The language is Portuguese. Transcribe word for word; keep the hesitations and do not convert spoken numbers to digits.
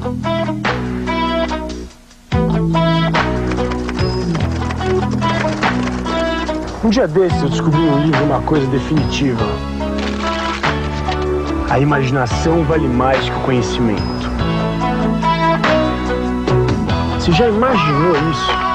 Um dia desses eu descobri no livro uma coisa definitiva. A imaginação vale mais que o conhecimento. Você já imaginou isso?